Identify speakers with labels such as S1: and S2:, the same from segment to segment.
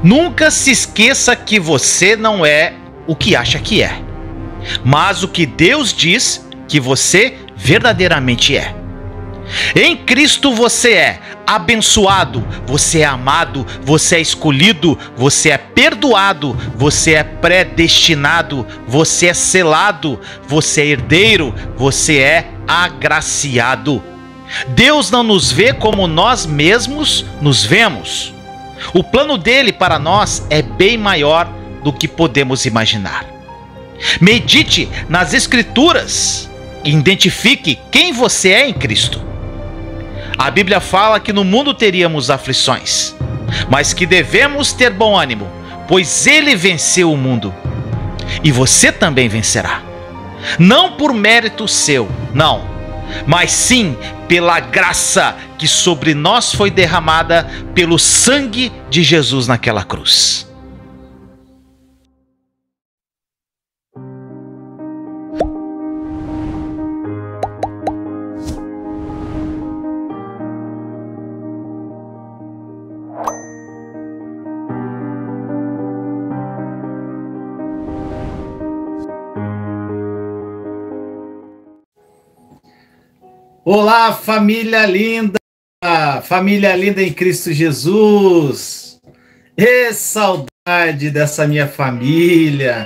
S1: Nunca se esqueça que você não é o que acha que é, mas o que Deus diz que você verdadeiramente é. Em Cristo você é abençoado, você é amado, você é escolhido, você é perdoado, você é predestinado, você é selado, você é herdeiro, você é agraciado. Deus não nos vê como nós mesmos nos vemos. O plano dele para nós é bem maior do que podemos imaginar. Medite nas Escrituras e identifique quem você é em Cristo. A Bíblia fala que no mundo teríamos aflições, mas que devemos ter bom ânimo, pois ele venceu o mundo. E você também vencerá. Não por mérito seu, não, mas sim pela graça que sobre nós foi derramada pelo sangue de Jesus naquela cruz.
S2: Olá, família linda em Cristo Jesus. Saudade dessa minha família.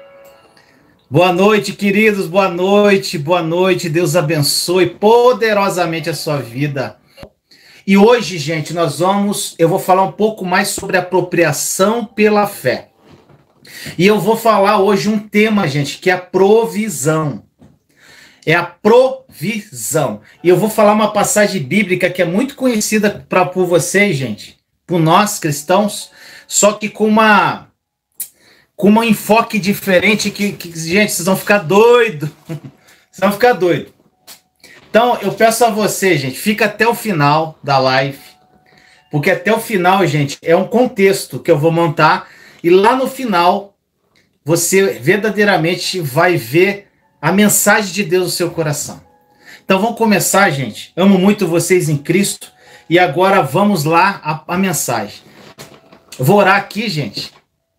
S2: Boa noite, queridos, boa noite, Deus abençoe poderosamente a sua vida. E hoje, gente, eu vou falar um pouco mais sobre apropriação pela fé. E eu vou falar hoje um tema, gente, que é a provisão. É a provisão. E eu vou falar uma passagem bíblica que é muito conhecida por vocês, gente, por nós cristãos, só que com um enfoque diferente que, gente, vocês vão ficar doidos. Vocês vão ficar doidos. Então, eu peço a você, gente, fica até o final da live, porque até o final, gente, é um contexto que eu vou montar, e lá no final, você verdadeiramente vai ver a mensagem de Deus no seu coração. Então vamos começar, gente. Amo muito vocês em Cristo. E agora vamos lá a mensagem. Eu vou orar aqui, gente.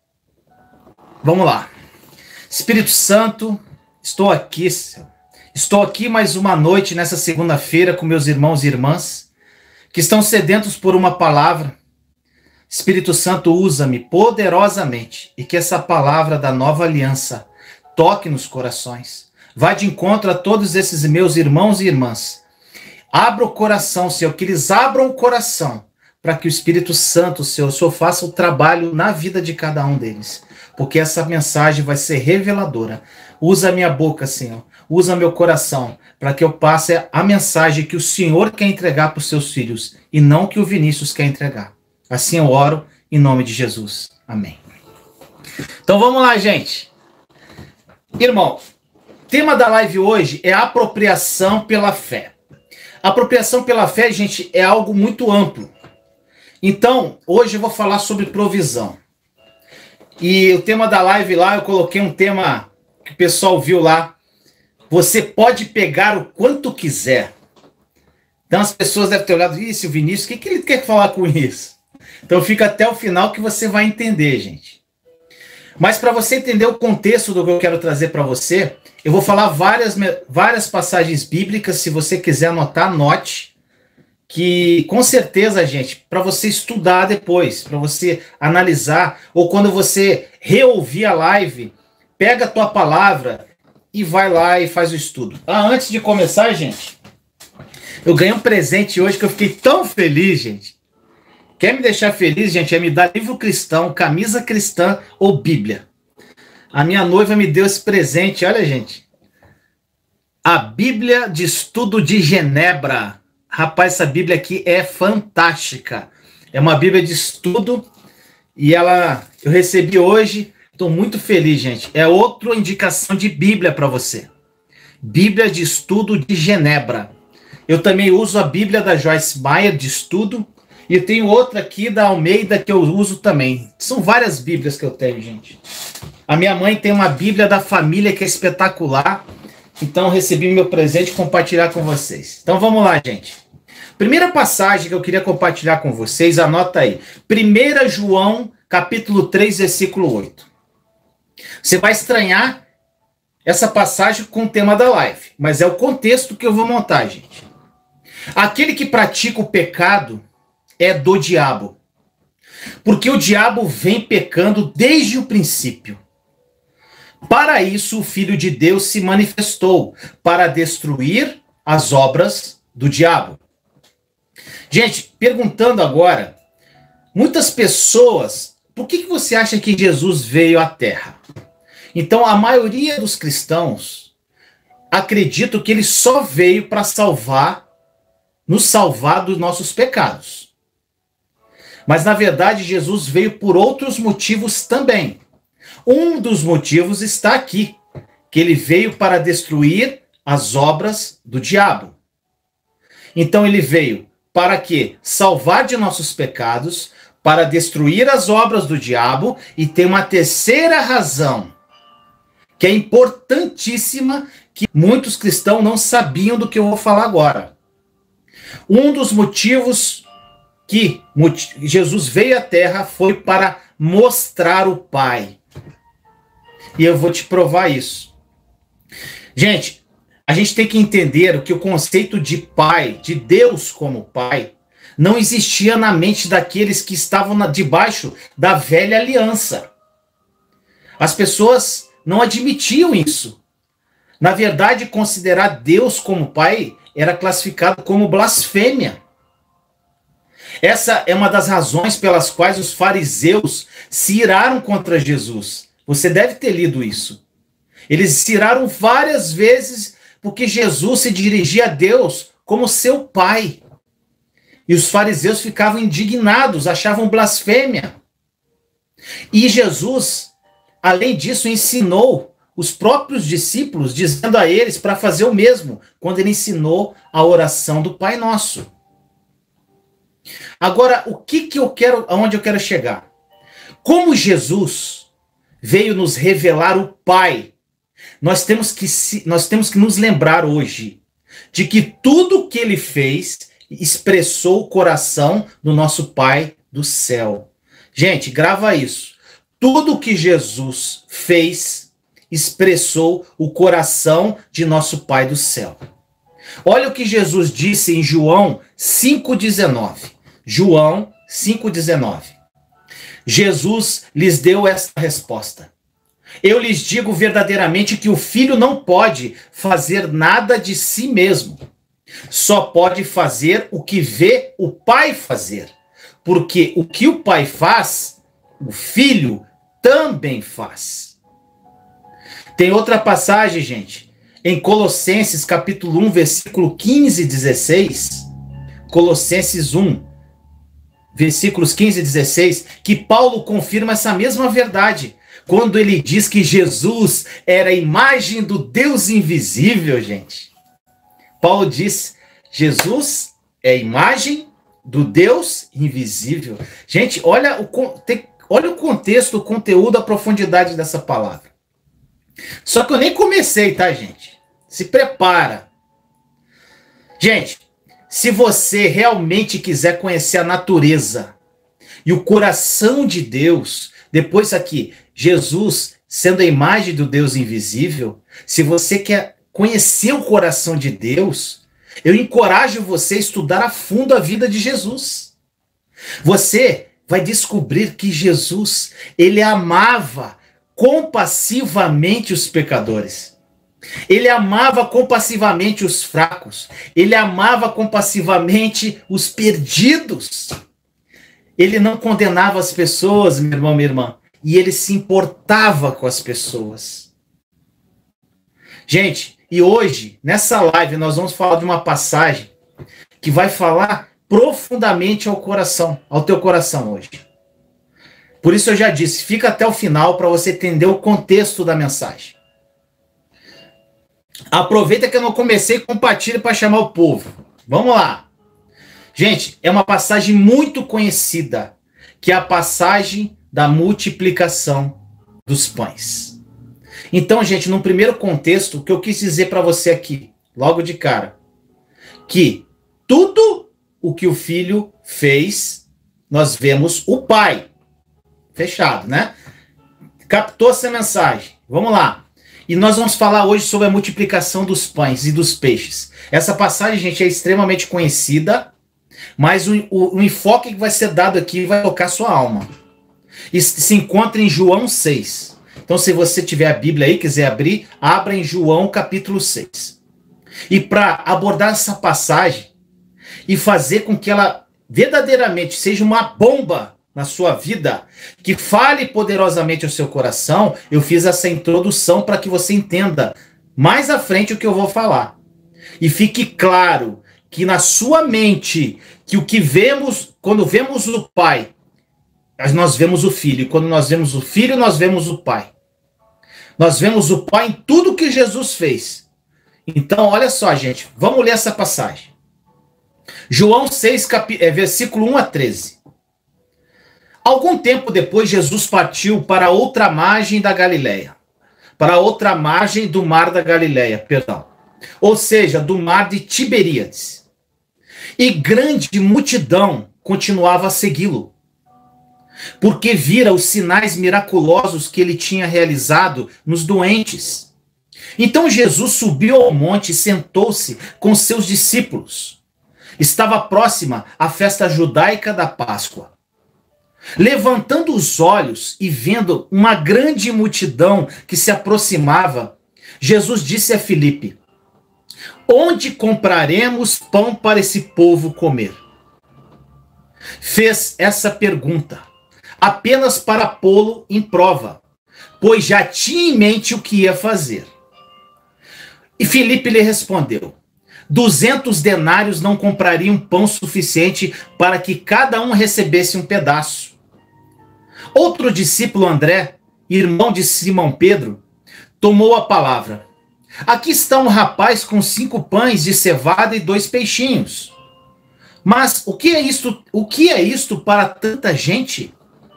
S2: Vamos lá. Espírito Santo, estou aqui. Estou aqui mais uma noite nessa segunda-feira com meus irmãos e irmãs que estão sedentos por uma palavra. Espírito Santo, usa-me poderosamente e que essa palavra da nova aliança toque nos corações. Vá de encontro a todos esses meus irmãos e irmãs. Abra o coração, Senhor, que eles abram o coração para que o Espírito Santo, Senhor, faça o trabalho na vida de cada um deles. Porque essa mensagem vai ser reveladora. Usa a minha boca, Senhor. Usa meu coração para que eu passe a mensagem que o Senhor quer entregar para os seus filhos e não que o Vinícius quer entregar. Assim eu oro em nome de Jesus. Amém. Então vamos lá, gente. Irmão, o tema da live hoje é apropriação pela fé. Apropriação pela fé, gente, é algo muito amplo. Então, hoje eu vou falar sobre provisão. E o tema da live lá, eu coloquei um tema que o pessoal viu lá. Você pode pegar o quanto quiser. Então as pessoas devem ter olhado, isso, o Vinícius, o que ele quer falar com isso? Então fica até o final que você vai entender, gente. Mas para você entender o contexto do que eu quero trazer para você, eu vou falar várias passagens bíblicas. Se você quiser anotar, anote. Que com certeza, gente, para você estudar depois, para você analisar, ou quando você reouvir a live, pega a tua palavra e vai lá e faz o estudo. Antes de começar, gente, eu ganhei um presente hoje que eu fiquei tão feliz, gente. Quer me deixar feliz, gente, é me dar livro cristão, camisa cristã ou Bíblia. A minha noiva me deu esse presente, olha, gente. A Bíblia de Estudo de Genebra. Rapaz, essa Bíblia aqui é fantástica. É uma Bíblia de estudo e eu recebi hoje. Estou muito feliz, gente. É outra indicação de Bíblia para você. Bíblia de Estudo de Genebra. Eu também uso a Bíblia da Joyce Meyer de estudo. E eu tenho outra aqui da Almeida que eu uso também. São várias Bíblias que eu tenho, gente. A minha mãe tem uma Bíblia da família que é espetacular. Então eu recebi meu presente e compartilhar com vocês. Então vamos lá, gente. Primeira passagem que eu queria compartilhar com vocês, anota aí. 1 João capítulo 3, versículo 8. Você vai estranhar essa passagem com o tema da live, mas é o contexto que eu vou montar, gente. Aquele que pratica o pecado é do diabo, porque o diabo vem pecando desde o princípio. Para isso, o Filho de Deus se manifestou, para destruir as obras do diabo. Gente, perguntando agora, muitas pessoas, por que você acha que Jesus veio à Terra? Então, a maioria dos cristãos acreditam que ele só veio para nos salvar dos nossos pecados. Mas, na verdade, Jesus veio por outros motivos também. Um dos motivos está aqui, que ele veio para destruir as obras do diabo. Então ele veio para quê? Salvar de nossos pecados, para destruir as obras do diabo, e tem uma terceira razão, que é importantíssima, que muitos cristãos não sabiam do que eu vou falar agora. Um dos motivos que Jesus veio à Terra foi para mostrar o Pai. E eu vou te provar isso. Gente, a gente tem que entender que o conceito de pai, de Deus como pai, não existia na mente daqueles que estavam debaixo da velha aliança. As pessoas não admitiam isso. Na verdade, considerar Deus como pai era classificado como blasfêmia. Essa é uma das razões pelas quais os fariseus se iraram contra Jesus. Você deve ter lido isso. Eles se iraram várias vezes porque Jesus se dirigia a Deus como seu pai. E os fariseus ficavam indignados, achavam blasfêmia. E Jesus, além disso, ensinou os próprios discípulos, dizendo a eles para fazer o mesmo, quando ele ensinou a oração do Pai Nosso. Agora, aonde eu quero chegar? Como Jesus veio nos revelar o Pai, nós temos que nos lembrar hoje de que tudo o que ele fez expressou o coração do nosso Pai do céu. Gente, grava isso. Tudo o que Jesus fez expressou o coração de nosso Pai do céu. Olha o que Jesus disse em João 5,19. João 5,19. Jesus lhes deu esta resposta: eu lhes digo verdadeiramente que o Filho não pode fazer nada de si mesmo. Só pode fazer o que vê o Pai fazer. Porque o que o Pai faz, o Filho também faz. Tem outra passagem, gente, em Colossenses capítulo 1, versículo 15 e 16. Colossenses 1, versículos 15 e 16, que Paulo confirma essa mesma verdade, quando ele diz que Jesus era a imagem do Deus invisível, gente. Paulo diz, Jesus é a imagem do Deus invisível. Gente, olha o contexto, o conteúdo, a profundidade dessa palavra. Só que eu nem comecei, tá, gente? Se prepara. Gente, se você realmente quiser conhecer a natureza e o coração de Deus, depois aqui, Jesus sendo a imagem do Deus invisível, se você quer conhecer o coração de Deus, eu encorajo você a estudar a fundo a vida de Jesus. Você vai descobrir que Jesus, ele amava compassivamente os pecadores. Ele amava compassivamente os fracos. Ele amava compassivamente os perdidos. Ele não condenava as pessoas, meu irmão, minha irmã. E ele se importava com as pessoas. Gente, e hoje, nessa live, nós vamos falar de uma passagem que vai falar profundamente ao coração, ao teu coração hoje. Por isso eu já disse, fica até o final para você entender o contexto da mensagem. Aproveita que eu não comecei e compartilhe para chamar o povo. Vamos lá. Gente, é uma passagem muito conhecida, que é a passagem da multiplicação dos pães. Então, gente, no primeiro contexto, o que eu quis dizer para você aqui, logo de cara, que tudo o que o Filho fez, nós vemos o Pai Fechado, né? Captou essa mensagem? Vamos lá. E nós vamos falar hoje sobre a multiplicação dos pães e dos peixes. Essa passagem, gente, é extremamente conhecida, mas o enfoque que vai ser dado aqui vai tocar sua alma. E se encontra em João 6. Então, se você tiver a Bíblia aí, quiser abrir, abra em João capítulo 6. E para abordar essa passagem e fazer com que ela verdadeiramente seja uma bomba na sua vida, que fale poderosamente ao seu coração, eu fiz essa introdução para que você entenda mais à frente o que eu vou falar. E fique claro que na sua mente, que o que vemos, quando vemos o Pai, nós vemos o Filho. E quando nós vemos o Filho, nós vemos o Pai. Nós vemos o Pai em tudo que Jesus fez. Então, olha só, gente, vamos ler essa passagem. João 6, versículo 1 a 13. Algum tempo depois, Jesus partiu para outra margem da Galileia. Para outra margem do mar da Galileia, perdão. Ou seja, do mar de Tiberíades. E grande multidão continuava a segui-lo, porque vira os sinais miraculosos que ele tinha realizado nos doentes. Então Jesus subiu ao monte e sentou-se com seus discípulos. Estava próxima a festa judaica da Páscoa. Levantando os olhos e vendo uma grande multidão que se aproximava, Jesus disse a Filipe: onde compraremos pão para esse povo comer? Fez essa pergunta apenas para pô-lo em prova, pois já tinha em mente o que ia fazer. E Filipe lhe respondeu: 200 denários não comprariam pão suficiente para que cada um recebesse um pedaço. Outro discípulo, André, irmão de Simão Pedro, tomou a palavra. Aqui está um rapaz com 5 pães de cevada e 2 peixinhos. Mas o que é isto para tanta gente?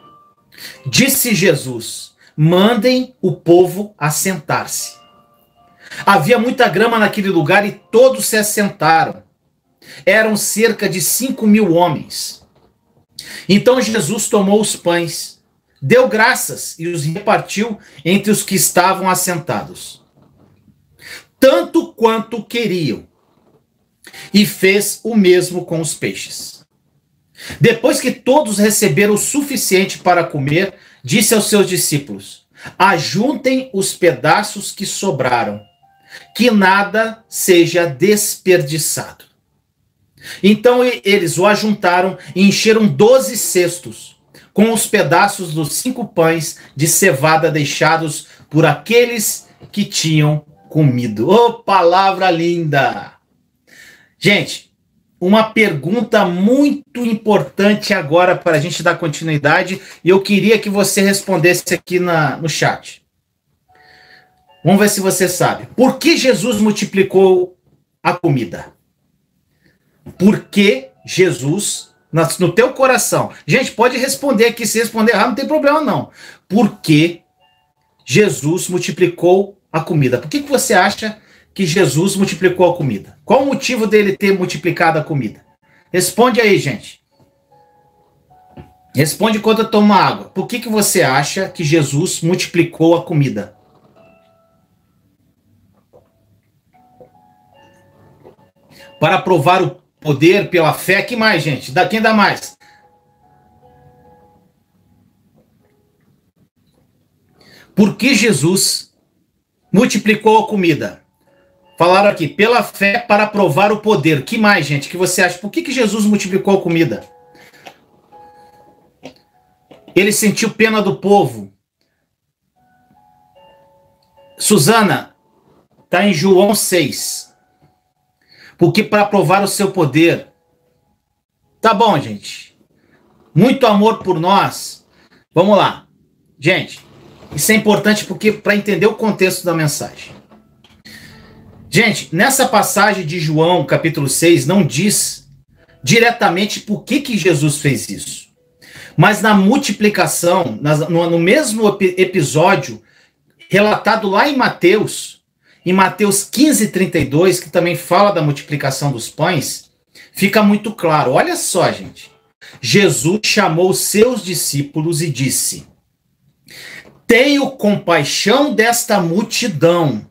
S2: Disse Jesus: mandem o povo assentar-se. Havia muita grama naquele lugar e todos se assentaram. Eram cerca de 5.000 homens. Então Jesus tomou os pães, deu graças e os repartiu entre os que estavam assentados, tanto quanto queriam, e fez o mesmo com os peixes. Depois que todos receberam o suficiente para comer, disse aos seus discípulos: ajuntem os pedaços que sobraram, que nada seja desperdiçado. Então eles o ajuntaram e encheram 12 cestos com os pedaços dos 5 pães de cevada deixados por aqueles que tinham comido. Oh, palavra linda! Gente, uma pergunta muito importante agora para a gente dar continuidade, e eu queria que você respondesse aqui no chat. Vamos ver se você sabe. Por que Jesus multiplicou a comida? Por que Jesus, no teu coração... Gente, pode responder aqui, se responder errado não tem problema não. Por que Jesus multiplicou a comida? Por que você acha que Jesus multiplicou a comida? Qual o motivo dele ter multiplicado a comida? Responde aí, gente. Responde quando eu tomo água. Por que você acha que Jesus multiplicou a comida? Para provar o poder pela fé. Que mais, gente? Quem dá mais? Por que Jesus multiplicou a comida? Falaram aqui, pela fé para provar o poder. Que mais, gente? Que você acha? Por que Jesus multiplicou a comida? Ele sentiu pena do povo. Suzana, está em João 6. Porque para provar o seu poder. Tá bom, gente. Muito amor por nós. Vamos lá. Gente, isso é importante porque para entender o contexto da mensagem. Gente, nessa passagem de João, capítulo 6, não diz diretamente por que Jesus fez isso. Mas na multiplicação, no mesmo episódio, relatado lá em Mateus 15:32, que também fala da multiplicação dos pães, fica muito claro. Olha só, gente. Jesus chamou seus discípulos e disse: tenho compaixão desta multidão.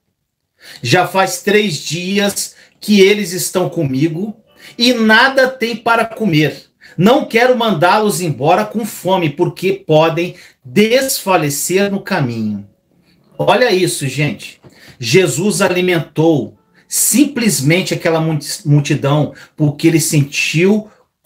S2: Já faz 3 dias que eles estão comigo e nada têm para comer. Não quero mandá-los embora com fome, porque podem desfalecer no caminho. Olha isso, gente. Jesus alimentou simplesmente aquela multidão porque ele sentiu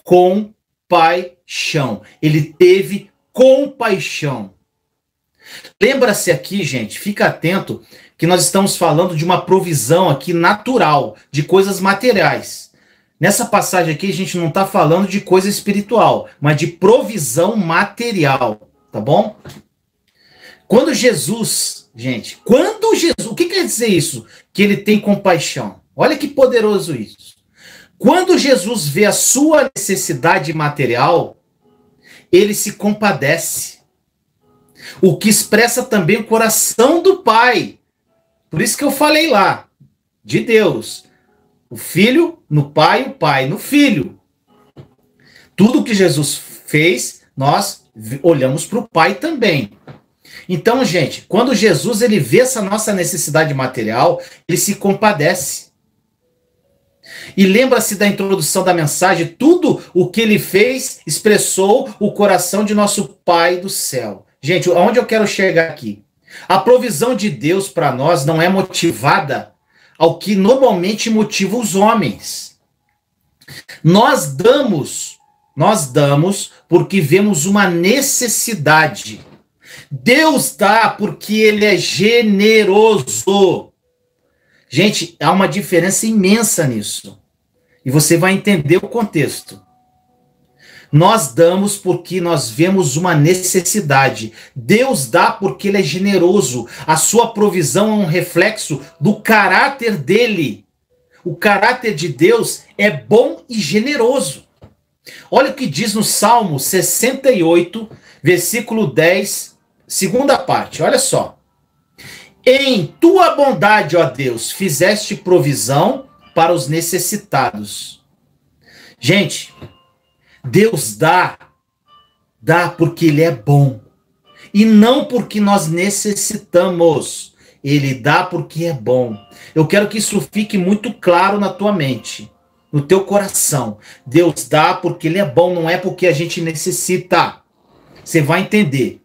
S2: compaixão. Ele teve compaixão. Lembra-se aqui, gente, fica atento, que nós estamos falando de uma provisão aqui natural, de coisas materiais. Nessa passagem aqui, a gente não está falando de coisa espiritual, mas de provisão material, tá bom? Quando Jesus, gente, o que quer dizer isso? Que ele tem compaixão. Olha que poderoso isso. Quando Jesus vê a sua necessidade material, ele se compadece. O que expressa também o coração do Pai. Por isso que eu falei lá, de Deus. O Filho no Pai, o Pai no Filho. Tudo que Jesus fez, nós olhamos para o Pai também. Então, gente, quando Jesus ele vê essa nossa necessidade material, ele se compadece. E lembra-se da introdução da mensagem, tudo o que ele fez expressou o coração de nosso Pai do céu. Gente, aonde eu quero chegar aqui? A provisão de Deus para nós não é motivada ao que normalmente motiva os homens. Nós damos porque vemos uma necessidade. Deus dá porque ele é generoso. Gente, há uma diferença imensa nisso. E você vai entender o contexto. Nós damos porque nós vemos uma necessidade. Deus dá porque ele é generoso. A sua provisão é um reflexo do caráter dele. O caráter de Deus é bom e generoso. Olha o que diz no Salmo 68, versículo 10, segunda parte. Olha só. Em tua bondade, ó Deus, fizeste provisão para os necessitados. Gente, Deus dá porque ele é bom. E não porque nós necessitamos. Ele dá porque é bom. Eu quero que isso fique muito claro na tua mente, no teu coração. Deus dá porque ele é bom, não é porque a gente necessita. Você vai entender.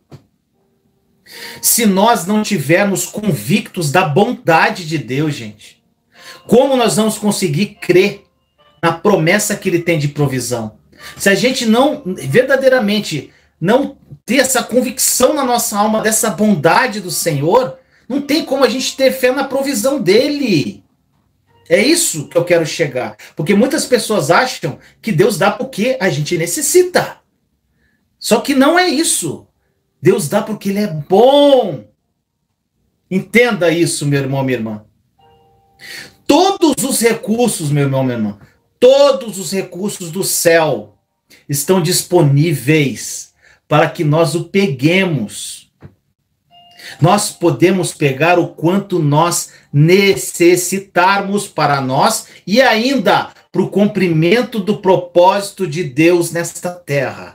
S2: Se nós não tivermos convictos da bondade de Deus, gente, como nós vamos conseguir crer na promessa que ele tem de provisão? Se a gente não, verdadeiramente, não ter essa convicção na nossa alma dessa bondade do Senhor, não tem como a gente ter fé na provisão dele. É isso que eu quero chegar. Porque muitas pessoas acham que Deus dá porque a gente necessita. Só que não é isso. Deus dá porque ele é bom. Entenda isso, meu irmão, minha irmã. Todos os recursos, meu irmão, minha irmã, todos os recursos do céu estão disponíveis para que nós o peguemos. Nós podemos pegar o quanto nós necessitarmos para nós e ainda para o cumprimento do propósito de Deus nesta terra.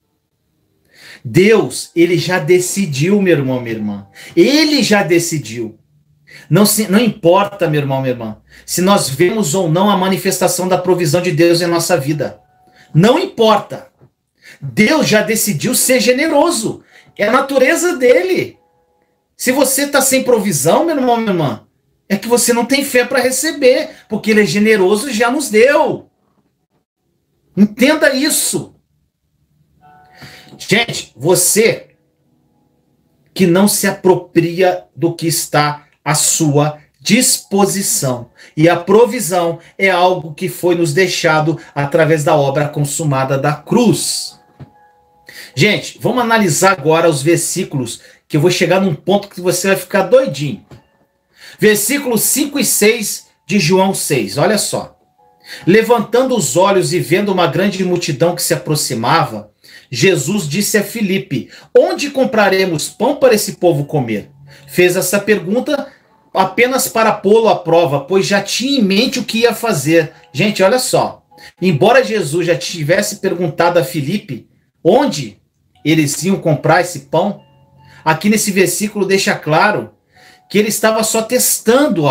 S2: Deus, ele já decidiu, meu irmão, minha irmã. Ele já decidiu. Não importa, meu irmão, minha irmã, se nós vemos ou não a manifestação da provisão de Deus em nossa vida. Não importa. Deus já decidiu ser generoso. É a natureza dele. Se você está sem provisão, meu irmão, minha irmã, é que você não tem fé para receber, porque ele é generoso e já nos deu. Entenda isso. Gente, você que não se apropria do que está à sua disposição. E a provisão é algo que foi nos deixado através da obra consumada da cruz. Gente, vamos analisar agora os versículos, que eu vou chegar num ponto que você vai ficar doidinho. Versículos 5 e 6 de João 6, olha só. Levantando os olhos e vendo uma grande multidão que se aproximava, Jesus disse a Filipe: onde compraremos pão para esse povo comer? Fez essa pergunta apenas para pô-lo à prova, pois já tinha em mente o que ia fazer. Gente, olha só. Embora Jesus já tivesse perguntado a Filipe onde eles iam comprar esse pão, aqui nesse versículo deixa claro que ele estava só testando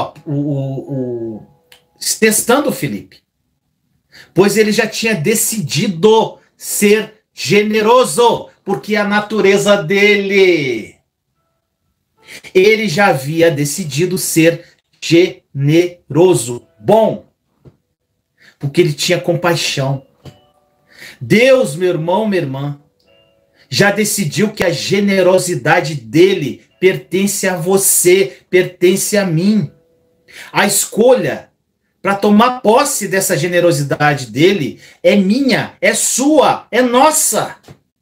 S2: testando Filipe, pois ele já tinha decidido ser generoso, porque é a natureza dele. Ele já havia decidido ser generoso, bom, porque ele tinha compaixão. Deus, meu irmão, minha irmã, já decidiu que a generosidade dele pertence a você, pertence a mim. A escolha para tomar posse dessa generosidade dele é minha, é sua, é nossa.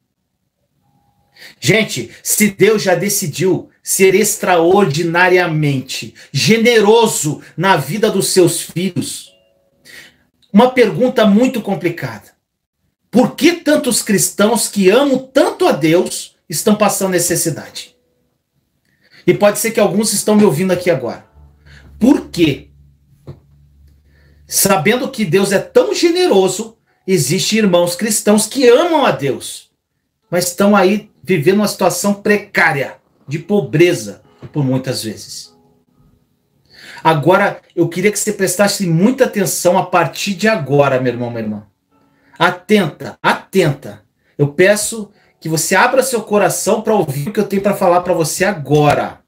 S2: Gente, se Deus já decidiu ser extraordinariamente generoso na vida dos seus filhos, uma pergunta muito complicada: por que tantos cristãos que amam tanto a Deus estão passando necessidade? E pode ser que alguns estão me ouvindo aqui agora. Por quê? Sabendo que Deus é tão generoso, existem irmãos cristãos que amam a Deus, mas estão aí vivendo uma situação precária, de pobreza, por muitas vezes. Agora, eu queria que você prestasse muita atenção a partir de agora, meu irmão, minha irmã. Atenta, atenta. Eu peço que você abra seu coração para ouvir o que eu tenho para falar para você agora.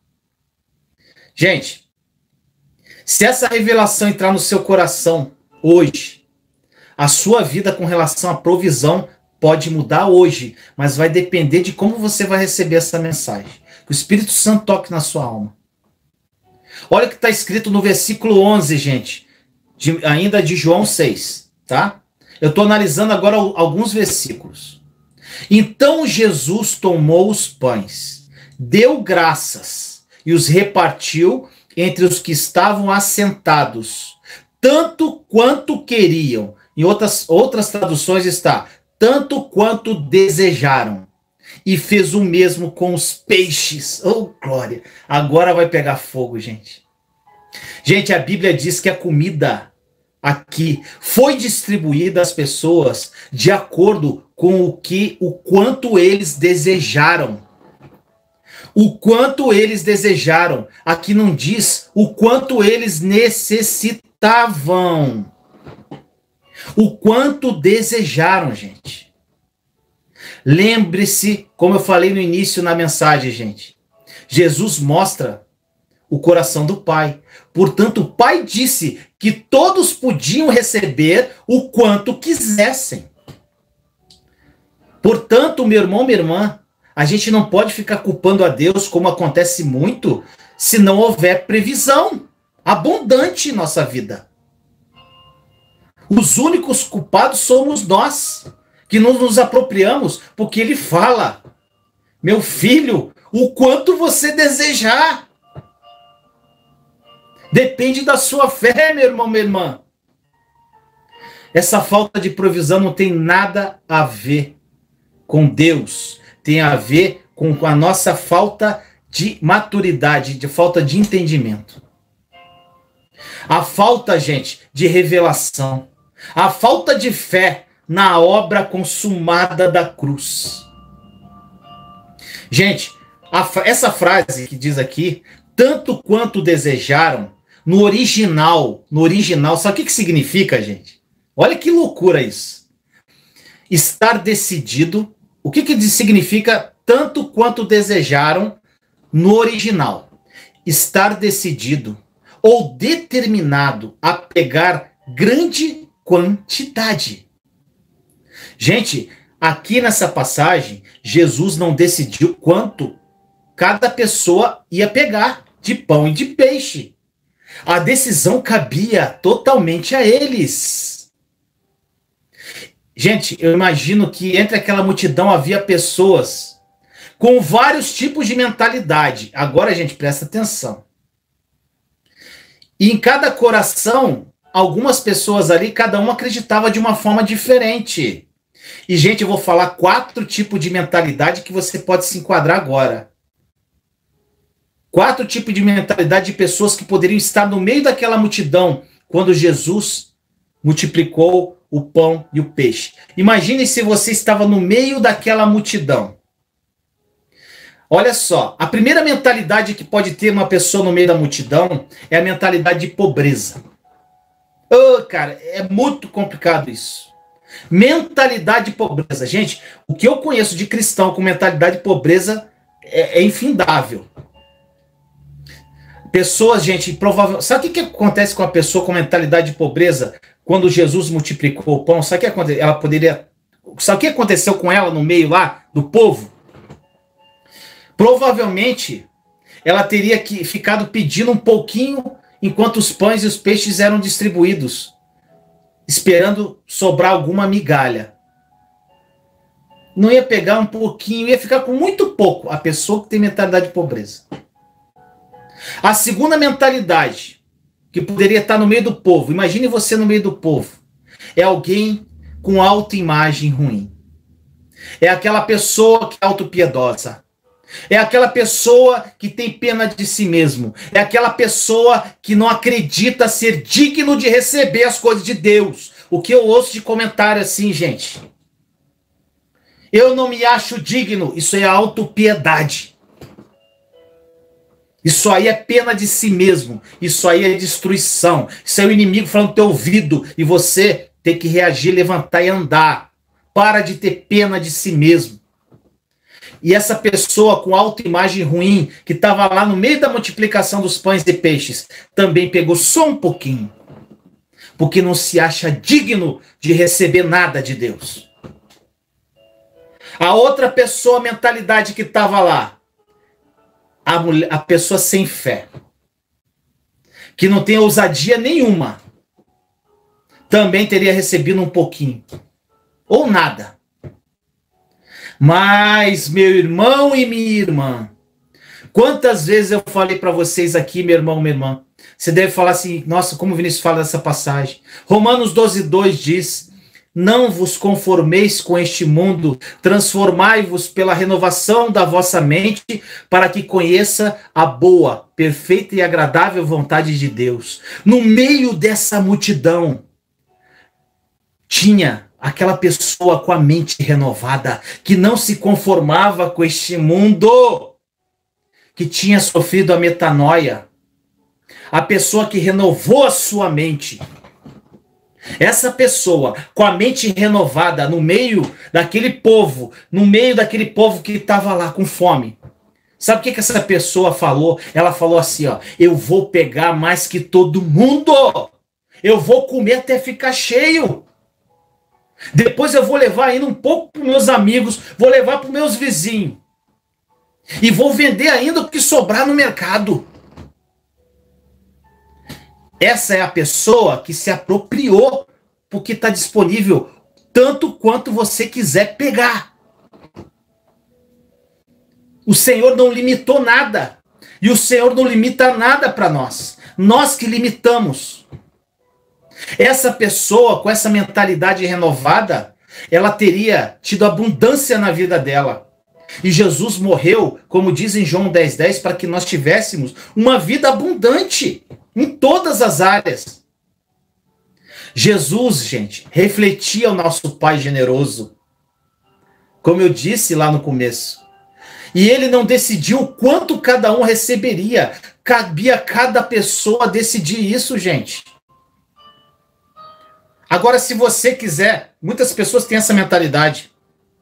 S2: Gente, se essa revelação entrar no seu coração hoje, a sua vida com relação à provisão pode mudar hoje, mas vai depender de como você vai receber essa mensagem. Que o Espírito Santo toque na sua alma. Olha o que está escrito no versículo 11, gente, ainda de João 6, tá? Eu estou analisando agora alguns versículos. Então Jesus tomou os pães, deu graças e os repartiu entre os que estavam assentados, tanto quanto queriam. Em outras traduções está, tanto quanto desejaram. E fez o mesmo com os peixes. Oh, glória! Agora vai pegar fogo, gente. Gente, a Bíblia diz que a comida aqui foi distribuída às pessoas de acordo com o quanto eles desejaram. O quanto eles desejaram. Aqui não diz o quanto eles necessitavam. O quanto desejaram, gente. Lembre-se, como eu falei no início na mensagem, gente. Jesus mostra o coração do Pai. Portanto, o Pai disse que todos podiam receber o quanto quisessem. Portanto, meu irmão, minha irmã, a gente não pode ficar culpando a Deus, como acontece muito, se não houver previsão abundante em nossa vida. Os únicos culpados somos nós, que não nos apropriamos, porque ele fala, meu filho, o quanto você desejar. Depende da sua fé, meu irmão, minha irmã. Essa falta de provisão não tem nada a ver com Deus. Tem a ver com a nossa falta de maturidade, de falta de entendimento. A falta, gente, de revelação. A falta de fé na obra consumada da cruz. Gente, essa frase que diz aqui, tanto quanto desejaram, no original, sabe o que significa, gente? Olha que loucura isso. Estar decidido, o que significa tanto quanto desejaram no original? Estar decidido ou determinado a pegar grande quantidade. Gente, aqui nessa passagem, Jesus não decidiu quanto cada pessoa ia pegar de pão e de peixe. A decisão cabia totalmente a eles. Gente, eu imagino que entre aquela multidão havia pessoas com vários tipos de mentalidade. Agora, gente, presta atenção. E em cada coração, algumas pessoas ali, cada uma acreditava de uma forma diferente. E, gente, eu vou falar 4 tipos de mentalidade que você pode se enquadrar agora. 4 tipos de mentalidade de pessoas que poderiam estar no meio daquela multidão quando Jesus multiplicou o pão e o peixe. Imagine se você estava no meio daquela multidão. Olha só, a primeira mentalidade que pode ter uma pessoa no meio da multidão é a mentalidade de pobreza. Oh, cara, é muito complicado isso. Mentalidade de pobreza. Gente, o que eu conheço de cristão com mentalidade de pobreza é infindável. Pessoas, gente, provavelmente... Sabe o que acontece com a pessoa com mentalidade de pobreza quando Jesus multiplicou o pão? Sabe o que aconteceu? Ela poderia... Sabe o que aconteceu com ela no meio lá do povo? Provavelmente ela teria ficado pedindo um pouquinho enquanto os pães e os peixes eram distribuídos, esperando sobrar alguma migalha. Não ia pegar um pouquinho, ia ficar com muito pouco a pessoa que tem mentalidade de pobreza. A segunda mentalidade, que poderia estar no meio do povo, imagine você no meio do povo, é alguém com autoimagem ruim. É aquela pessoa que é autopiedosa. É aquela pessoa que tem pena de si mesmo. É aquela pessoa que não acredita ser digno de receber as coisas de Deus. O que eu ouço de comentário assim, gente? Eu não me acho digno. Isso é autopiedade. Isso aí é pena de si mesmo. Isso aí é destruição. Isso é o inimigo falando no teu ouvido e você tem que reagir, levantar e andar. Para de ter pena de si mesmo. E essa pessoa com autoimagem ruim, que estava lá no meio da multiplicação dos pães e peixes, também pegou só um pouquinho. Porque não se acha digno de receber nada de Deus. A outra pessoa, a mentalidade que estava lá, a pessoa sem fé, que não tem ousadia nenhuma, também teria recebido um pouquinho. Ou nada. Mas, meu irmão e minha irmã, quantas vezes eu falei para vocês aqui, meu irmão, minha irmã, você deve falar assim, nossa, como o Vinícius fala dessa passagem. Romanos 12:2 diz, não vos conformeis com este mundo, transformai-vos pela renovação da vossa mente, para que conheça a boa, perfeita e agradável vontade de Deus. No meio dessa multidão, tinha aquela pessoa com a mente renovada, que não se conformava com este mundo, que tinha sofrido a metanoia. A pessoa que renovou a sua mente. Essa pessoa com a mente renovada no meio daquele povo que estava lá com fome. Sabe o que essa pessoa falou? Ela falou assim, ó, eu vou pegar mais que todo mundo. Eu vou comer até ficar cheio. Depois eu vou levar ainda um pouco para meus amigos, vou levar para meus vizinhos. E vou vender ainda o que sobrar no mercado. Essa é a pessoa que se apropriou porque está disponível tanto quanto você quiser pegar. O Senhor não limitou nada. E o Senhor não limita nada para nós. Nós que limitamos. Essa pessoa com essa mentalidade renovada, ela teria tido abundância na vida dela. E Jesus morreu, como diz em João 10:10, para que nós tivéssemos uma vida abundante em todas as áreas. Jesus, gente, refletia o nosso Pai generoso. Como eu disse lá no começo. E ele não decidiu quanto cada um receberia. Cabia a cada pessoa decidir isso, gente. Agora, se você quiser, muitas pessoas têm essa mentalidade.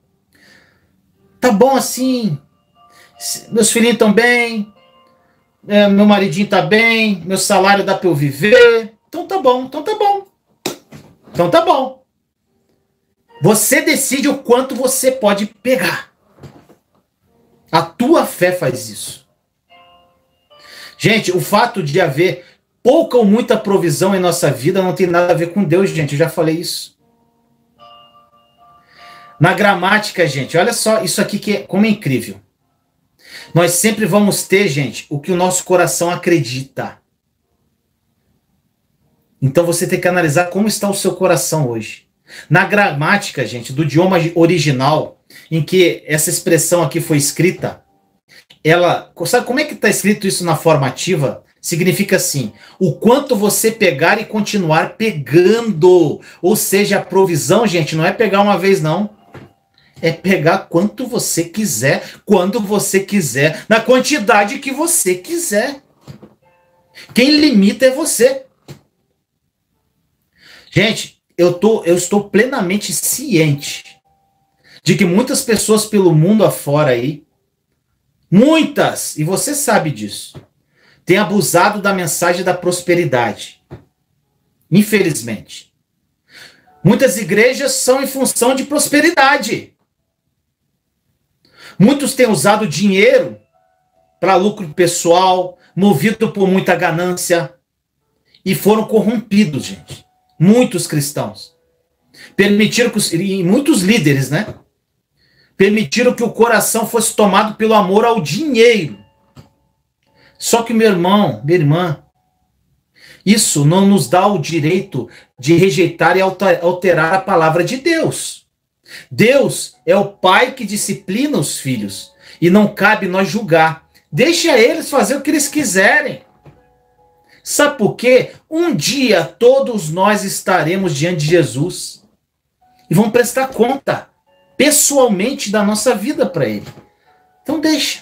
S2: Tá bom assim, meus filhinhos estão bem, meu maridinho tá bem, meu salário dá para eu viver, então tá bom, então tá bom. Então tá bom. Você decide o quanto você pode pegar. A tua fé faz isso. Gente, o fato de haver pouca ou muita provisão em nossa vida não tem nada a ver com Deus, gente. Eu já falei isso. Na gramática, gente, olha só isso aqui como é incrível. Nós sempre vamos ter, gente, o que o nosso coração acredita. Então você tem que analisar como está o seu coração hoje. Na gramática, gente, do idioma original, em que essa expressão aqui foi escrita, ela... Sabe como é que está escrito isso na forma ativa? Significa assim, o quanto você pegar e continuar pegando. Ou seja, a provisão, gente, não é pegar uma vez, não. é pegar quanto você quiser, quando você quiser, na quantidade que você quiser. Quem limita é você. Gente, eu estou plenamente ciente de que muitas pessoas pelo mundo afora aí, muitas, e você sabe disso, têm abusado da mensagem da prosperidade. Infelizmente. Muitas igrejas são em função de prosperidade. Muitos têm usado dinheiro para lucro pessoal, movido por muita ganância, e foram corrompidos, gente. Muitos cristãos. Permitiram que e muitos líderes, né? Permitiram que o coração fosse tomado pelo amor ao dinheiro. Só que, meu irmão, minha irmã, isso não nos dá o direito de rejeitar e alterar a palavra de Deus. Deus é o pai que disciplina os filhos e não cabe nós julgar. Deixa eles fazer o que eles quiserem. Sabe por quê? Um dia todos nós estaremos diante de Jesus e vamos prestar conta pessoalmente da nossa vida para ele. Então deixa.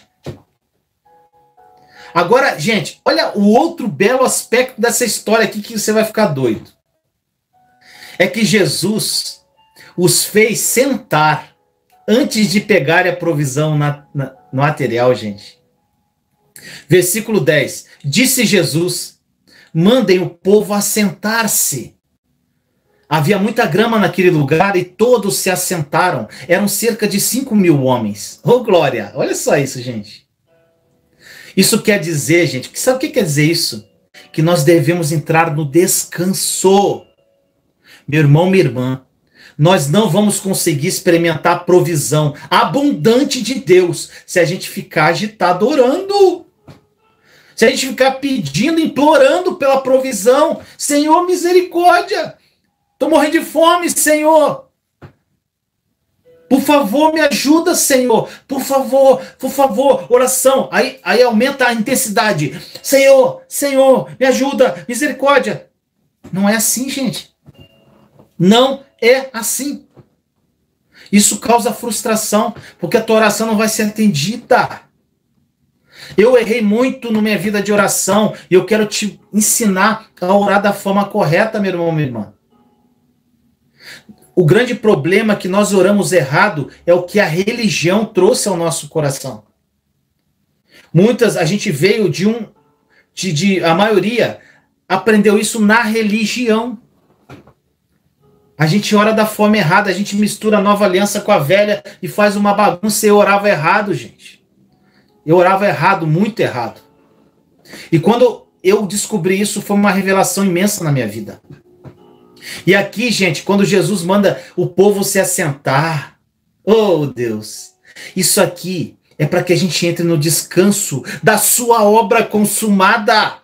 S2: Agora, gente, olha o outro belo aspecto dessa história aqui que você vai ficar doido. É que Jesus os fez sentar antes de pegar a provisão no material, gente. Versículo 10. Disse Jesus, mandem o povo assentar-se. Havia muita grama naquele lugar e todos se assentaram. Eram cerca de 5.000 homens. Oh, glória! Olha só isso, gente. Isso quer dizer, gente, sabe o que quer dizer isso? Que nós devemos entrar no descanso. Meu irmão, minha irmã, nós não vamos conseguir experimentar a provisão abundante de Deus se a gente ficar agitado orando. Se a gente ficar pedindo, implorando pela provisão. Senhor, misericórdia. Estou morrendo de fome, Senhor. Por favor, me ajuda, Senhor. Por favor, oração. Aí aumenta a intensidade. Senhor, me ajuda, misericórdia. Não é assim, gente. Não é assim. Isso causa frustração, porque a tua oração não vai ser atendida. Eu errei muito na minha vida de oração e eu quero te ensinar a orar da forma correta, meu irmão, minha irmã. O grande problema é que nós oramos errado é o que a religião trouxe ao nosso coração. A gente veio a maioria aprendeu isso na religião. A gente ora da forma errada, a gente mistura a nova aliança com a velha e faz uma bagunça. Eu orava errado, gente. Eu orava errado, muito errado. E quando eu descobri isso, foi uma revelação imensa na minha vida. E aqui, gente, quando Jesus manda o povo se assentar, oh Deus, isso aqui é para que a gente entre no descanso da sua obra consumada.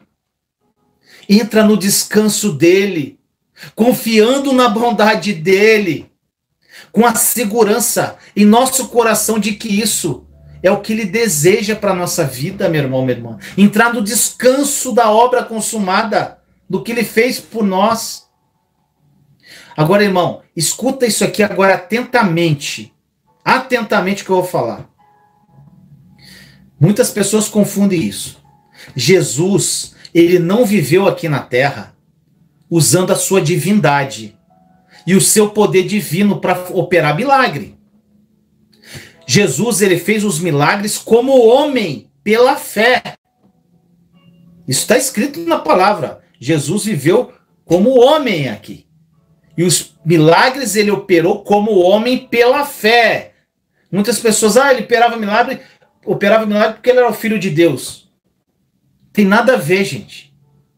S2: Entra no descanso dele, confiando na bondade dele, com a segurança em nosso coração de que isso é o que ele deseja para a nossa vida, meu irmão, minha irmã. Entrar no descanso da obra consumada, do que ele fez por nós. Agora, irmão, escuta isso aqui agora atentamente. Atentamente o que eu vou falar. Muitas pessoas confundem isso. Jesus, ele não viveu aqui na terra usando a sua divindade e o seu poder divino para operar milagre. Jesus, ele fez os milagres como homem, pela fé. Isso está escrito na palavra. Jesus viveu como homem aqui. E os milagres ele operou como homem pela fé. Muitas pessoas, ele operava milagre porque ele era o filho de Deus. Tem nada a ver, gente.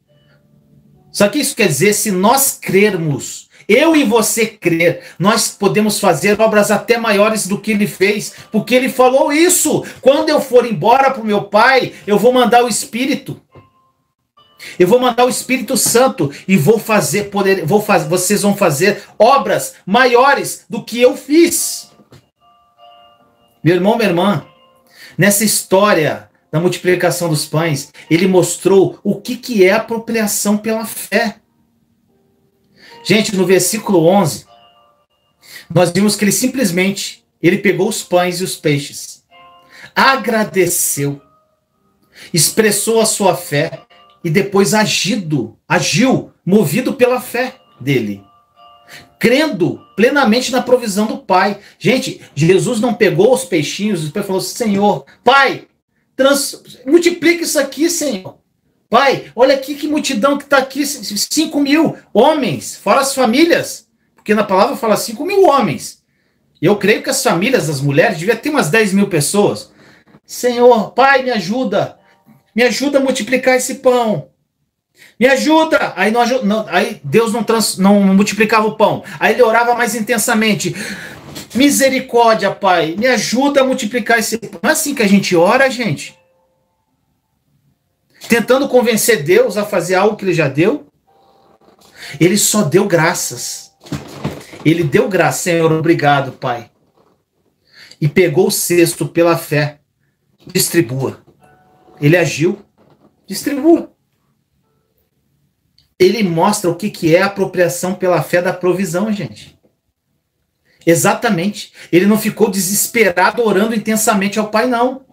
S2: Só que isso quer dizer, se nós crermos, eu e você crer, nós podemos fazer obras até maiores do que ele fez, porque ele falou isso. Quando eu for embora para o meu Pai, eu vou mandar o Espírito. Eu vou mandar o Espírito Santo e vocês vão fazer obras maiores do que eu fiz. Meu irmão, minha irmã, nessa história da multiplicação dos pães, ele mostrou o que é apropriação pela fé. Gente, no versículo 11, nós vimos que ele simplesmente ele pegou os pães e os peixes, agradeceu, expressou a sua fé e depois agiu, movido pela fé dele, crendo plenamente na provisão do Pai. Gente, Jesus não pegou os peixinhos e falou: Senhor, Pai, multiplica isso aqui, Senhor. Pai, olha aqui que multidão que está aqui, 5.000 homens, fora as famílias, porque na palavra fala 5.000 homens. Eu creio que as famílias das mulheres devia ter umas 10.000 pessoas. Senhor, Pai, me ajuda a multiplicar esse pão. Me ajuda! Aí Deus não multiplicava o pão. Aí ele orava mais intensamente. Misericórdia, Pai, me ajuda a multiplicar esse pão. Não é assim que a gente ora, gente? Tentando convencer Deus a fazer algo que ele já deu. Ele só deu graças. Ele deu graça. Senhor, obrigado, Pai. E pegou o cesto pela fé. Distribua. Ele agiu. Distribua. Ele mostra o que é a apropriação pela fé da provisão, gente. Exatamente. Ele não ficou desesperado orando intensamente ao Pai, não.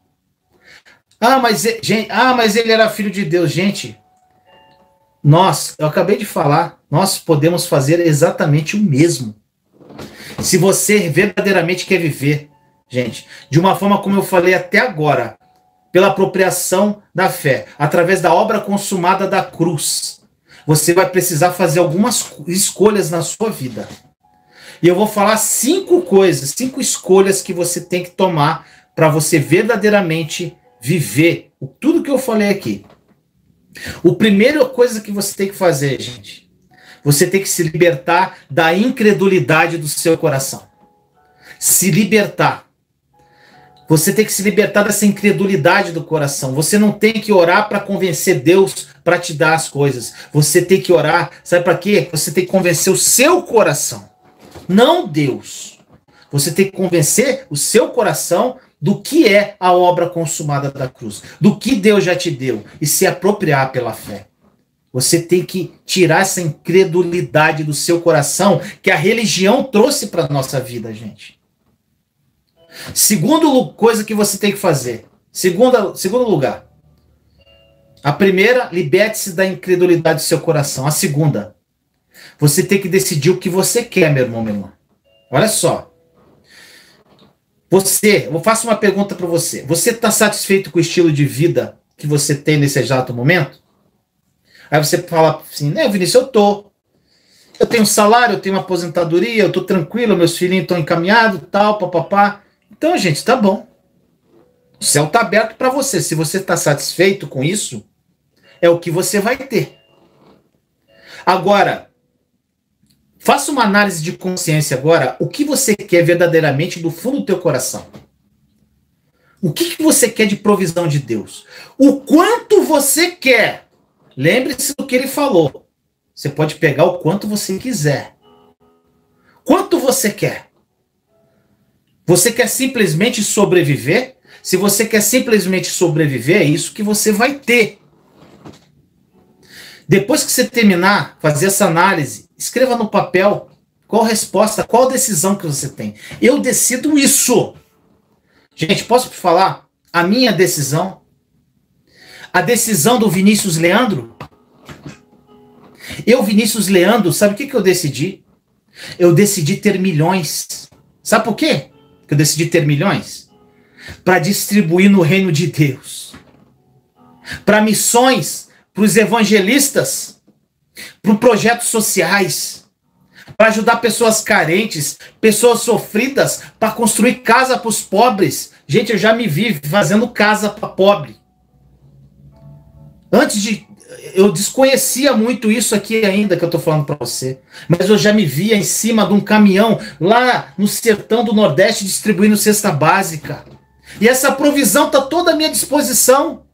S2: Mas ele era filho de Deus. Gente, eu acabei de falar, nós podemos fazer exatamente o mesmo. Se você verdadeiramente quer viver, gente, de uma forma como eu falei até agora, pela apropriação da fé, através da obra consumada da cruz, você vai precisar fazer algumas escolhas na sua vida. E eu vou falar 5 escolhas que você tem que tomar para você verdadeiramente viver tudo que eu falei aqui. A primeira coisa que você tem que fazer, gente, você tem que se libertar da incredulidade do seu coração. Se libertar. Você tem que se libertar dessa incredulidade do coração. Você não tem que orar para convencer Deus para te dar as coisas. Você tem que orar, sabe para quê? Você tem que convencer o seu coração, não Deus. Você tem que convencer o seu coração do que é a obra consumada da cruz, do que Deus já te deu e se apropriar pela fé. Você tem que tirar essa incredulidade do seu coração que a religião trouxe para a nossa vida, gente. Segunda coisa que você tem que fazer. Segundo lugar. A primeira, liberte-se da incredulidade do seu coração. A segunda, você tem que decidir o que você quer, meu irmão, minha irmã. Olha só. Eu faço uma pergunta para você. Você está satisfeito com o estilo de vida que você tem nesse exato momento? Aí você fala assim, Vinícius, eu tô. Eu tenho um salário, eu tenho uma aposentadoria, eu tô tranquilo, meus filhinhos estão encaminhados, tal, papapá. Então, gente, tá bom. O céu tá aberto para você. Se você está satisfeito com isso, é o que você vai ter. Agora, faça uma análise de consciência agora. O que você quer verdadeiramente do fundo do teu coração? O que você quer de provisão de Deus? O quanto você quer? Lembre-se do que ele falou. Você pode pegar o quanto você quiser. Quanto você quer? Você quer simplesmente sobreviver? Se você quer simplesmente sobreviver, é isso que você vai ter. Depois que você terminar, fazer essa análise, escreva no papel qual resposta, qual decisão que você tem. Eu decido isso. Gente, posso te falar? A minha decisão, a decisão do Vinícius Leandro, Vinícius Leandro, sabe o que eu decidi? Eu decidi ter milhões. Sabe por quê que eu decidi ter milhões? Para distribuir no reino de Deus. Para missões, para os evangelistas, para projetos sociais, para ajudar pessoas carentes, pessoas sofridas, para construir casa para os pobres. Gente, eu já me vi fazendo casa para pobre. Eu desconhecia muito isso aqui ainda que eu estou falando para você, mas eu já me via em cima de um caminhão lá no sertão do Nordeste distribuindo cesta básica. E essa provisão está toda à minha disposição.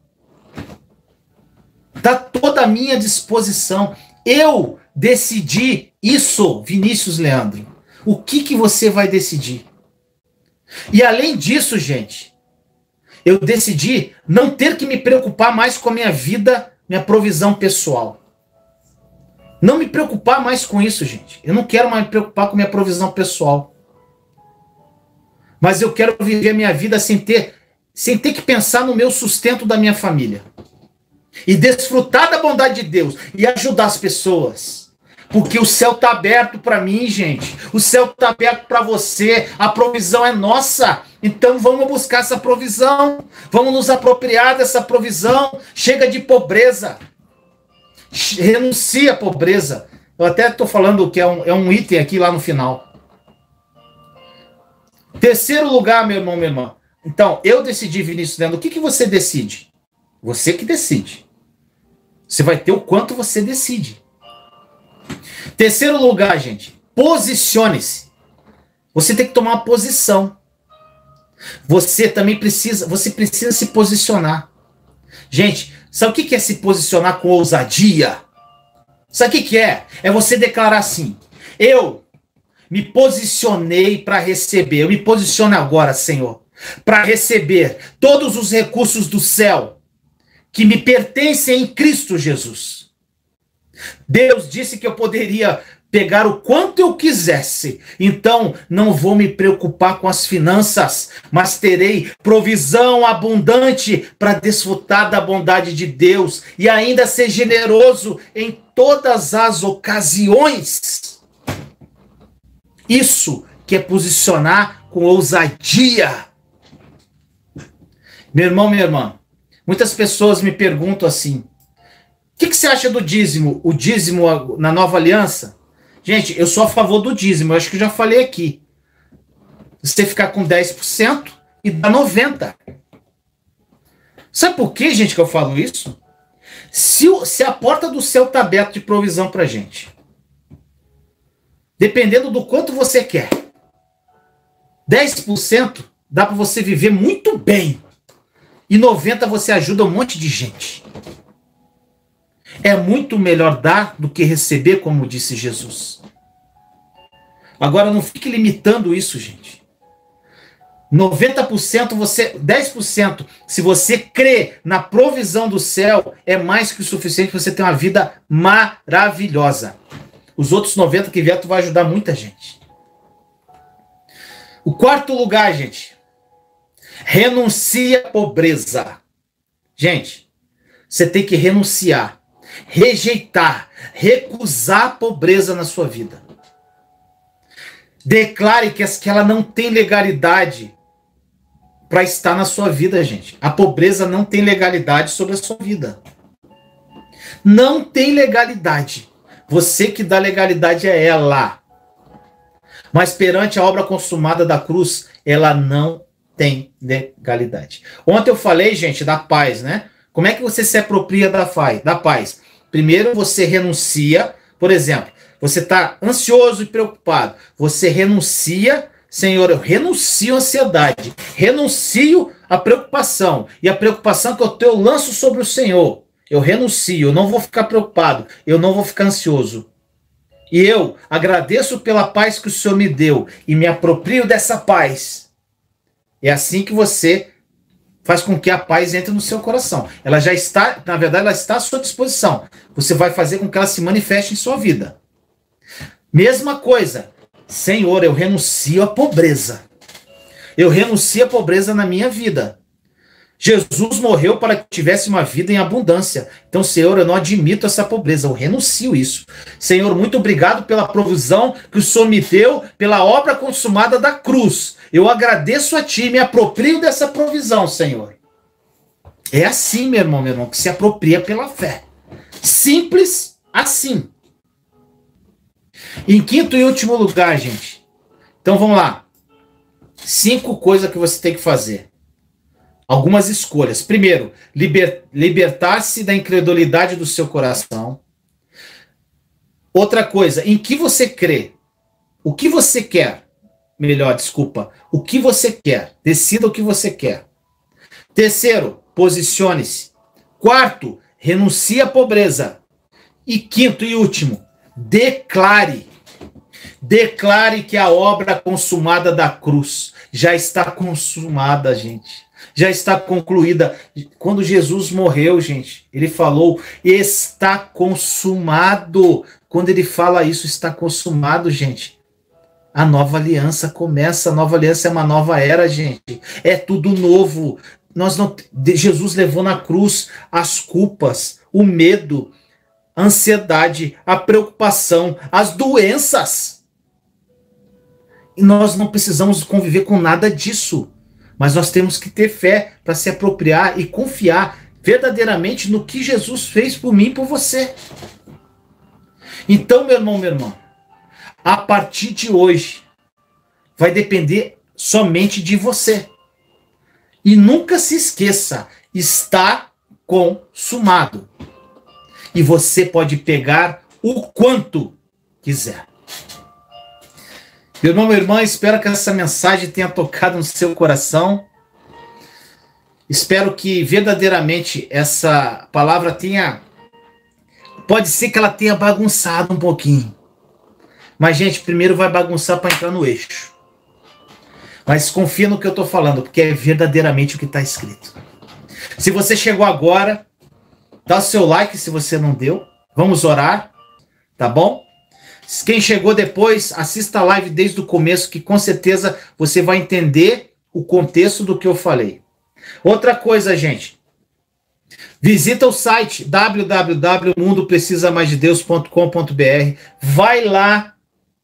S2: Está toda à minha disposição. Eu decidi isso, Vinícius Leandro. O que você vai decidir? E além disso, gente, eu decidi não ter que me preocupar mais com a minha vida, minha provisão pessoal. Não me preocupar mais com isso, gente. Eu não quero mais me preocupar com minha provisão pessoal. Mas eu quero viver a minha vida sem ter que pensar no meu sustento da minha família. E desfrutar da bondade de Deus e ajudar as pessoas. Porque o céu está aberto para mim, gente. O céu está aberto para você. A provisão é nossa. Então vamos buscar essa provisão. Vamos nos apropriar dessa provisão. Chega de pobreza. Renuncia à pobreza. Eu até estou falando que é um item aqui lá no final. Terceiro lugar, meu irmão, minha irmã. Então, eu decidi, Vinícius Lendo. O que você decide? Você que decide. Você vai ter o quanto você decide. Terceiro lugar, gente, posicione-se. Você tem que tomar uma posição. Você precisa se posicionar. Gente, sabe o que é se posicionar com ousadia? Sabe o que é? É você declarar assim: eu me posicionei para receber, eu me posiciono agora, Senhor, para receber todos os recursos do céu que me pertencem em Cristo Jesus. Deus disse que eu poderia pegar o quanto eu quisesse. Então, não vou me preocupar com as finanças, mas terei provisão abundante para desfrutar da bondade de Deus e ainda ser generoso em todas as ocasiões. Isso que é posicionar com ousadia. Meu irmão, minha irmã, muitas pessoas me perguntam assim: o que você acha do dízimo? O dízimo na nova aliança? Gente, eu sou a favor do dízimo. Eu acho que eu já falei aqui. Você ficar com 10% e dar 90%. Sabe por que, gente, que eu falo isso? Se a porta do céu está aberta de provisão para gente, dependendo do quanto você quer, 10% dá para você viver muito bem. E 90% você ajuda um monte de gente. É muito melhor dar do que receber, como disse Jesus. Agora não fique limitando isso, gente. 90% você, 10%, se você crê na provisão do céu, é mais que o suficiente para você ter uma vida maravilhosa. Os outros 90% que vier, tu vai ajudar muita gente. O quarto lugar, gente. Renuncia à pobreza. Gente, você tem que renunciar. Rejeitar, recusar a pobreza na sua vida. Declare que ela não tem legalidade para estar na sua vida, gente. A pobreza não tem legalidade sobre a sua vida. Não tem legalidade. Você que dá legalidade é ela. Mas perante a obra consumada da cruz, ela não tem legalidade. Ontem eu falei, gente, da paz, né? Como é que você se apropria da paz? Primeiro você renuncia, por exemplo, você está ansioso e preocupado. Você renuncia, Senhor, eu renuncio à ansiedade, renuncio à preocupação. E a preocupação que eu lanço sobre o Senhor. Eu renuncio, eu não vou ficar preocupado, eu não vou ficar ansioso. E eu agradeço pela paz que o Senhor me deu e me aproprio dessa paz. É assim que você faz com que a paz entre no seu coração. Ela já está, na verdade, ela está à sua disposição. Você vai fazer com que ela se manifeste em sua vida. Mesma coisa. Senhor, eu renuncio à pobreza. Eu renuncio à pobreza na minha vida. Jesus morreu para que tivesse uma vida em abundância. Então, Senhor, eu não admito essa pobreza, eu renuncio isso. Senhor, muito obrigado pela provisão que o Senhor me deu, pela obra consumada da cruz. Eu agradeço a Ti e me aproprio dessa provisão, Senhor. É assim, meu irmão, que se apropria pela fé. Simples assim. Em quinto e último lugar, gente. Então, vamos lá. 5 coisas que você tem que fazer. Algumas escolhas. Primeiro, libertar-se da incredulidade do seu coração. Outra coisa, em que você crê? O que você quer? O que você quer? Decida o que você quer. Terceiro, posicione-se. Quarto, renuncie à pobreza. E quinto e último, declare. Declare que a obra consumada da cruz já está consumada, gente. Já está concluída. Quando Jesus morreu, gente, ele falou, está consumado. Quando ele fala isso, está consumado, gente. A nova aliança começa, a nova aliança é uma nova era, gente. É tudo novo. Jesus levou na cruz as culpas, o medo, a ansiedade, a preocupação, as doenças. E nós não precisamos conviver com nada disso. Mas nós temos que ter fé para se apropriar e confiar verdadeiramente no que Jesus fez por mim e por você. Então, meu irmão, minha irmã, a partir de hoje, vai depender somente de você. E nunca se esqueça, está consumado. E você pode pegar o quanto quiser. Meu irmão, minha irmã, espero que essa mensagem tenha tocado no seu coração. Espero que verdadeiramente essa palavra tenha... Pode ser que ela tenha bagunçado um pouquinho. Mas, gente, primeiro vai bagunçar para entrar no eixo. Mas confia no que eu estou falando, porque é verdadeiramente o que está escrito. Se você chegou agora, dá o seu like se você não deu. Vamos orar, tá bom? Quem chegou depois, assista a live desde o começo, que com certeza você vai entender o contexto do que eu falei. Outra coisa, gente. Visita o site www.mundoprecisamaisdedeus.com.br. Vai lá.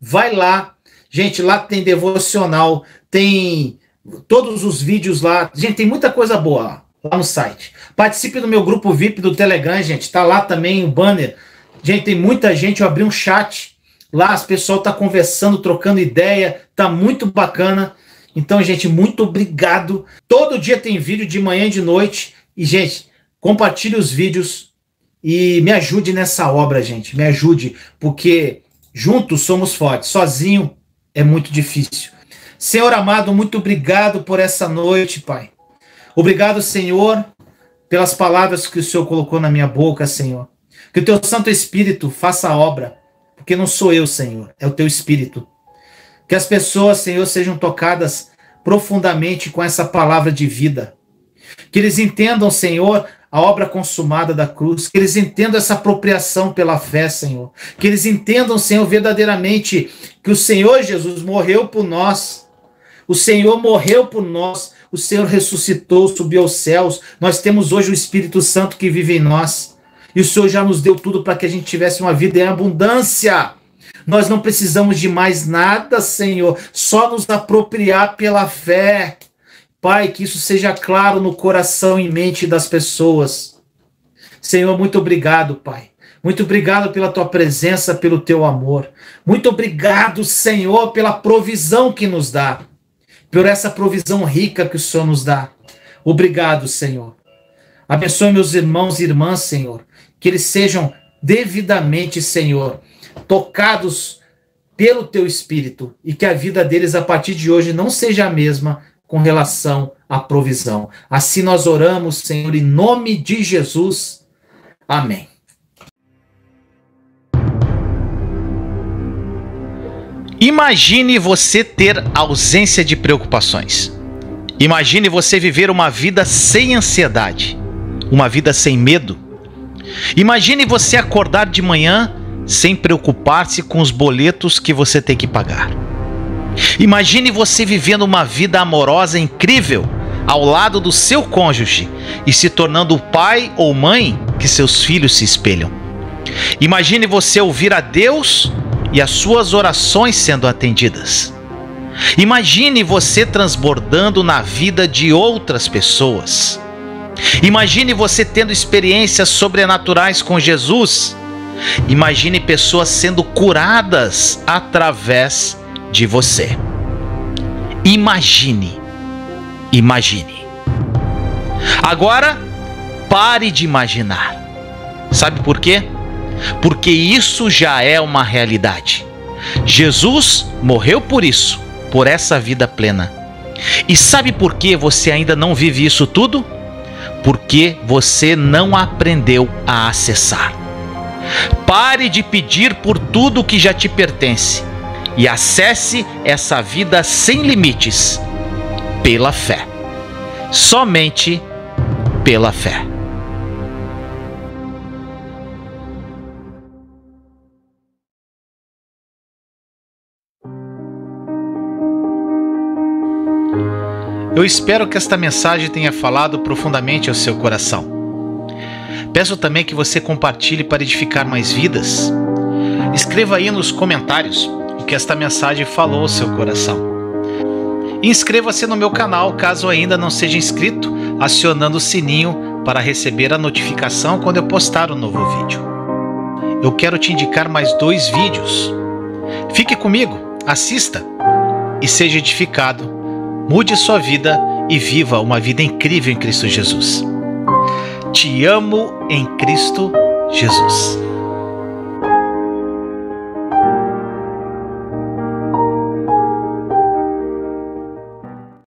S2: Gente, lá tem devocional, tem todos os vídeos lá. Gente, tem muita coisa boa lá no site. Participe do meu grupo VIP do Telegram, gente. Tá lá também o banner. Gente, tem muita gente. Eu abri um chat. Lá as pessoas estão conversando, trocando ideia. Tá muito bacana. Então, gente, muito obrigado. Todo dia tem vídeo, de manhã e de noite. E, gente, compartilhe os vídeos e me ajude nessa obra, gente. Me ajude, porque juntos somos fortes. Sozinho é muito difícil. Senhor amado, muito obrigado por essa noite, Pai. Obrigado, Senhor, pelas palavras que o Senhor colocou na minha boca, Senhor. Que o Teu Santo Espírito faça a obra, porque não sou eu, Senhor, é o Teu Espírito. Que as pessoas, Senhor, sejam tocadas profundamente com essa palavra de vida. Que eles entendam, Senhor, a obra consumada da cruz. Que eles entendam essa apropriação pela fé, Senhor. Que eles entendam, Senhor, verdadeiramente que o Senhor Jesus morreu por nós. O Senhor morreu por nós. O Senhor ressuscitou, subiu aos céus. Nós temos hoje o Espírito Santo que vive em nós. E o Senhor já nos deu tudo para que a gente tivesse uma vida em abundância. Nós não precisamos de mais nada, Senhor. Só nos apropriar pela fé. Pai, que isso seja claro no coração e mente das pessoas. Senhor, muito obrigado, Pai. Muito obrigado pela Tua presença, pelo Teu amor. Muito obrigado, Senhor, pela provisão que nos dá. Por essa provisão rica que o Senhor nos dá. Obrigado, Senhor. Abençoe meus irmãos e irmãs, Senhor. Que eles sejam devidamente, Senhor, tocados pelo Teu Espírito. E que a vida deles, a partir de hoje, não seja a mesma com relação à provisão. Assim nós oramos, Senhor, em nome de Jesus. Amém.
S1: Imagine você ter ausência de preocupações. Imagine você viver uma vida sem ansiedade, uma vida sem medo. Imagine você acordar de manhã sem preocupar-se com os boletos que você tem que pagar. Imagine você vivendo uma vida amorosa incrível ao lado do seu cônjuge e se tornando o pai ou mãe que seus filhos se espelham. Imagine você ouvir a Deus e as suas orações sendo atendidas. Imagine você transbordando na vida de outras pessoas. Imagine você tendo experiências sobrenaturais com Jesus. Imagine pessoas sendo curadas através de você. Imagine. Agora, pare de imaginar. Sabe por quê? Porque isso já é uma realidade. Jesus morreu por isso, por essa vida plena. E sabe por que você ainda não vive isso tudo? Porque você não aprendeu a acessar. Pare de pedir por tudo que já te pertence e acesse essa vida sem limites pela fé. Somente pela fé. Eu espero que esta mensagem tenha falado profundamente ao seu coração. Peço também que você compartilhe para edificar mais vidas. Escreva aí nos comentários o que esta mensagem falou ao seu coração. E inscreva-se no meu canal caso ainda não seja inscrito, acionando o sininho para receber a notificação quando eu postar um novo vídeo. Eu quero te indicar mais 2 vídeos. Fique comigo, assista e seja edificado. Mude sua vida e viva uma vida incrível em Cristo Jesus. Te amo em Cristo Jesus.